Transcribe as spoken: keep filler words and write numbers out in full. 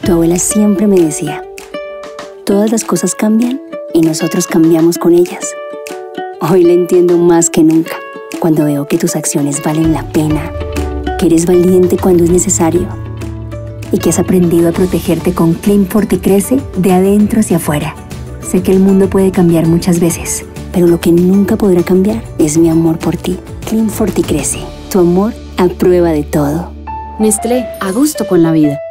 Tu abuela siempre me decía, todas las cosas cambian y nosotros cambiamos con ellas. Hoy la entiendo más que nunca, cuando veo que tus acciones valen la pena, que eres valiente cuando es necesario y que has aprendido a protegerte con Clean Forticrece de adentro hacia afuera. Sé que el mundo puede cambiar muchas veces, pero lo que nunca podrá cambiar es mi amor por ti. Clean Forticrece, tu amor a prueba de todo. Nestlé, a gusto con la vida.